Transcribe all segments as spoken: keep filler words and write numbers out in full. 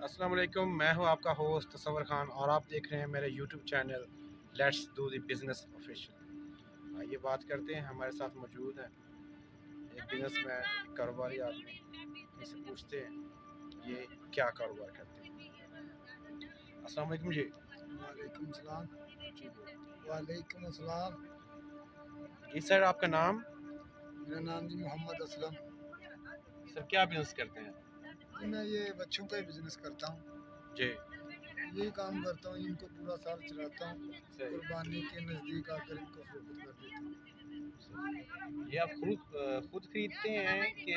अस्सलाम वालेकुम, मैं हूं आपका होस्ट तसव्वुर खान और आप देख रहे हैं मेरे YouTube channel let's do the business official. आइए बात करते हैं, हमारे साथ मौजूद है एक बिजनेसमैन, कारोबारी आदमी। इनसे पूछते हैं ये क्या कारोबार करते हैं। अस्सलाम वालेकुम जी। वालेकुम सलाम। वालेकुम अस्सलाम। जी सर, आपका नाम? मेरा नाम जी मोहम्मद असलम। सर क्या बिजनेस करते हैं? मैं ये बच्चों का ही बिजनेस करता हूँ जी यही काम करता हूँ। इनको पूरा साल चलाता हूँ, कुर्बानी के नज़दीक आकर इनको फरोख्त कर देता हूँ। ये आप खुद खुद खरीदते हैं कि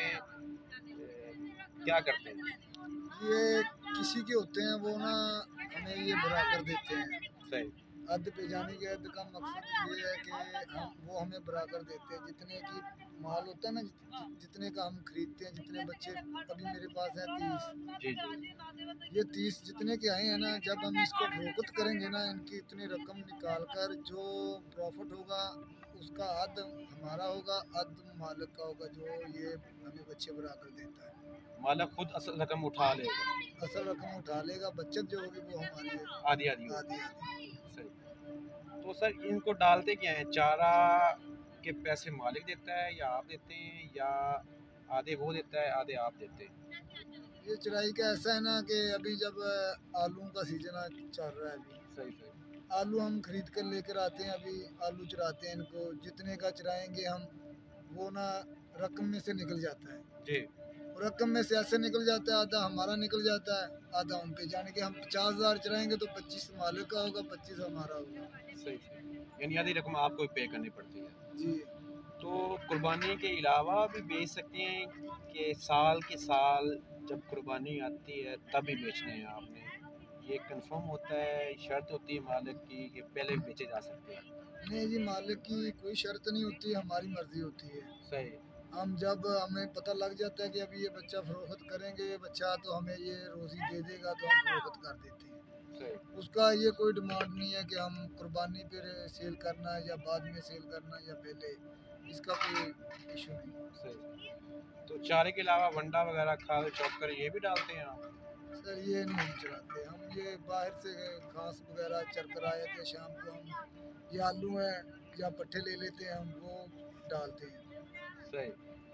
क्या करते हैं? ये किसी के होते हैं, वो ना हमें ये भरा कर देते हैं। सही। हद पे जाने के हद का मकसद ये है कि हम वो हमें भरा कर देते हैं। जितने की माल होता है ना, जितने का हम खरीदते हैं, जितने बच्चे अभी मेरे पास है तीस। जी जी। ये तीस जितने के आए हैं ना, जब हम इसको फरोख्त करेंगे ना, इनकी इतनी रकम निकाल कर जो प्रॉफिट होगा उसका अद हमारा होगा, अद मालिक का होगा, जो ये हमें बच्चे भरा कर देता है। मालिक खुद असल रकम उठा लेगा। असल रकम उठा लेगा, बचत जो होगी वो हमारी आधी आधी आधी आधी। सही। तो सर इनको डालते क्या हैं? चारा के पैसे मालिक देता है या आप देते हैं, या आधे वो देता है आधे आप देते हैं? ये चराई का ऐसा है ना कि अभी जब आलू का सीजन चल रहा है, अभी सही सही। आलू हम खरीद कर लेकर आते हैं। अभी आलू चराते हैं, इनको जितने का चराएंगे हम, वो ना रकम में से निकल जाता है जी। रकम में से ऐसे निकल जाता है, आधा हमारा निकल जाता है, आधा उन पे। जाने के हम पचास हजार चराएंगे तो पच्चीस मालिक का होगा, पच्चीस हमारा होगा। सही सही। यानी आधी रकम आपको पे करनी पड़ती है। जी। तो कुर्बानी के अलावा भी बेच सकते हैं कि साल के साल जब कुर्बानी आती है तभी बेचने हैं आपने? ये कंफर्म होता है, शर्त होती है मालिक की कि पहले भी बेचे जा सकते हैं? नहीं जी, मालिक की कोई शर्त नहीं होती, हमारी मर्जी होती है। सही। हम जब हमें पता लग जाता है कि अभी ये बच्चा फरोख्त करेंगे, ये बच्चा तो हमें ये रोज़ी दे देगा, तो हम फरोख्त कर देते हैं। सही। उसका ये कोई डिमांड नहीं है कि हम कुर्बानी पर सेल करना है या बाद में सेल करना है या पहले, इसका कोई इशू नहीं। सही। तो चारे के अलावा वंडा वगैरह, खाद, चोकर ये भी डालते हैं आप? सर ये नहीं हम चलाते, हम ये बाहर से घास वगैरह चर कर आए थे, शाम को हम ये आलू है या पट्ठे ले लेते हैं, हम वो डालते हैं। सही।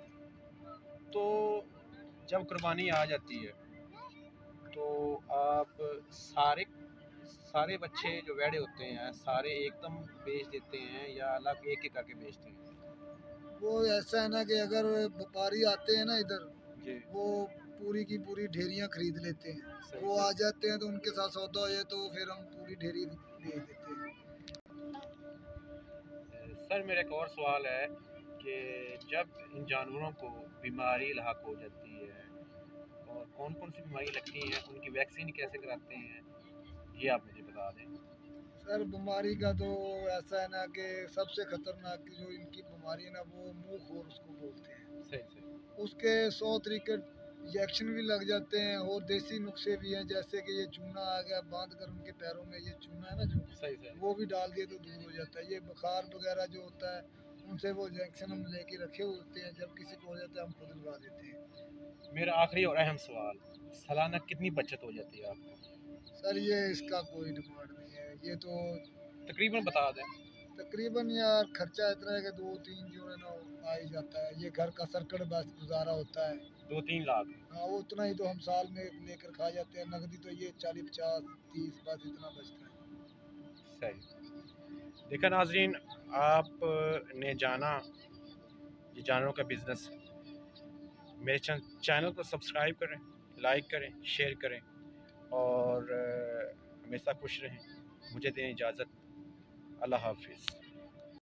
तो जब कुर्बानी आ जाती है तो आप सारे सारे बच्चे जो वेड़े होते हैं सारे एकदम बेच देते हैं या अलग एक एक करके बेचते हैं? वो ऐसा है ना कि अगर व्यापारी आते हैं ना इधर जी। वो पूरी की पूरी ढेरियाँ खरीद लेते हैं। सही, वो सही। आ जाते हैं तो उनके साथ सौदा हो जाए तो फिर हम पूरी ढेरी बेच देते हैं। सर मेरा एक और सवाल है कि जब इन जानवरों को बीमारी लाहक हो जाती है और कौन कौन सी बीमारी लगती हैं, उनकी वैक्सीन कैसे कराते हैं, ये आप मुझे बता दें। सर बीमारी का तो ऐसा है ना कि सबसे खतरनाक जो इनकी बीमारी है ना, वो मुंह खोर उसको बोलते हैं। सही सही। उसके सौ तरीके इंजेक्शन भी लग जाते हैं और देसी नुस्खे भी हैं, जैसे कि ये चूना आ गया, बांध कर उनके पैरों में ये चूना है ना जो, सही सही। वो भी डाल दिए तो दूर हो जाता है। ये बुखार वगैरह जो होता है उनसे वो इंजेक्शन हम लेके रखे होते हैं, जब किसी को हो जाता है हम खुद लगा देते हैं। मेरा आखिरी और अहम सवाल, सालाना कितनी बचत हो जाती है आपको? सर ये इसका कोई डिमांड नहीं है, ये तो तकरीबन बता दें। तकरीबन यार खर्चा इतना है कि दो तीन जो है ना आ ही जाता है। ये घर का सर्कट बस गुजारा होता है। दो तीन लाख? हाँ वो उतना ही तो हम साल में लेकर खा जाते हैं। नकदी तो ये चालीस पचास तीस बस इतना बचता है। सही। देखा नाजरीन, आपने जाना ये जानवरों का बिजनेस। मेरे चैनल को सब्सक्राइब करें, लाइक करें, शेयर करें और हमेशा खुश रहें। मुझे दें इजाज़त। अल्लाह हाफिज़।